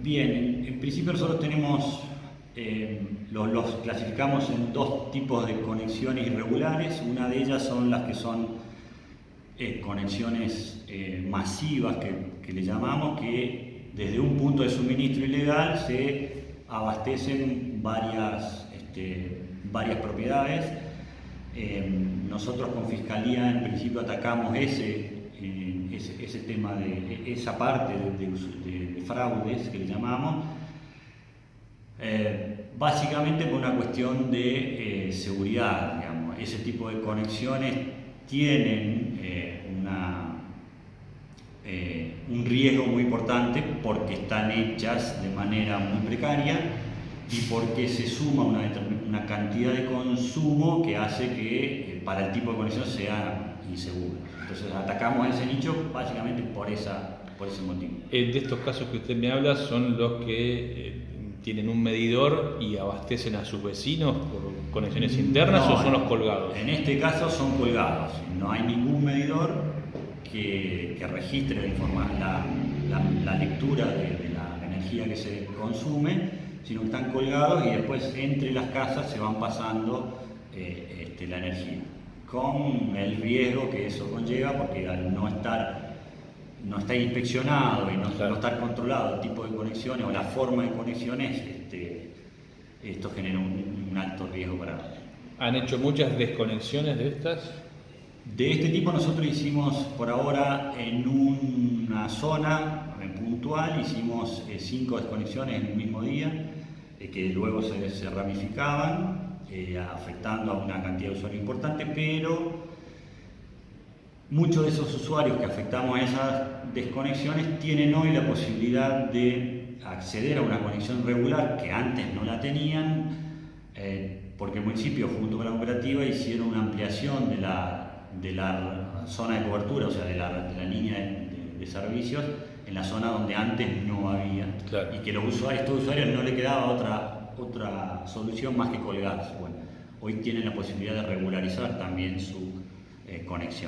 Bien, en principio nosotros tenemos, los clasificamos en dos tipos de conexiones irregulares. Una de ellas son las que son conexiones masivas que le llamamos, que desde un punto de suministro ilegal se abastecen varias propiedades. Nosotros con Fiscalía en principio atacamos ese tema de esa parte de fraudes que le llamamos, básicamente por una cuestión de seguridad, digamos. Ese tipo de conexiones tienen un riesgo muy importante porque están hechas de manera muy precaria y porque se suma una cantidad de consumo que hace que para el tipo de conexión sea inseguro. Entonces atacamos ese nicho básicamente por ese motivo. De estos casos que usted me habla, ¿son los que tienen un medidor y abastecen a sus vecinos por conexiones internas o son los colgados? En este caso son colgados. No hay ningún medidor que registre la lectura de la energía que se consume, sino que están colgados y después entre las casas se van pasando la energía, con el riesgo que eso conlleva, porque al no estar inspeccionado y no estar controlado el tipo de conexiones o la forma de conexiones, esto genera un alto riesgo para... ¿Han hecho muchas desconexiones de estas? De este tipo nosotros hicimos por ahora en una zona puntual, hicimos 5 desconexiones en el mismo día, que luego se ramificaban, afectando a una cantidad de usuarios importante, pero muchos de esos usuarios que afectamos a esas desconexiones tienen hoy la posibilidad de acceder a una conexión regular que antes no la tenían, porque el municipio junto con la cooperativa hicieron una ampliación de la zona de cobertura, o sea, de la línea de servicios en la zona donde antes no había. Claro. Y que estos usuarios no le quedaba otra solución más que colgarse. Bueno, hoy tienen la posibilidad de regularizar también su conexión.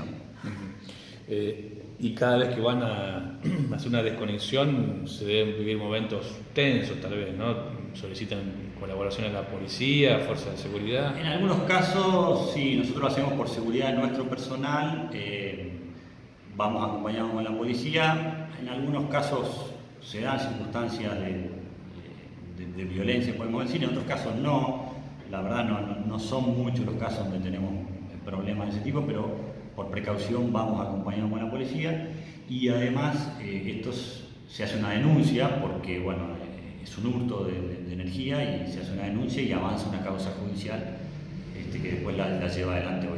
Y cada vez que van a hacer una desconexión se deben vivir momentos tensos tal vez, ¿no? Solicitan colaboración a la policía, fuerzas de seguridad. En algunos casos sí, nosotros lo hacemos por seguridad de nuestro personal, vamos acompañados con la policía. En algunos casos se dan circunstancias de violencia, podemos decir, en otros casos no. La verdad no son muchos los casos donde tenemos problemas de ese tipo, pero por precaución vamos acompañados con la policía. Y además se hace una denuncia porque bueno, es un hurto de energía y se hace una denuncia y avanza una causa judicial que después la lleva adelante